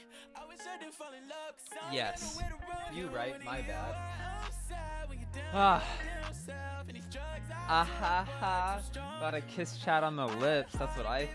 Yes. You right, my bad. Ah. Ah ha ha. Got a kiss chat on the lips, that's what I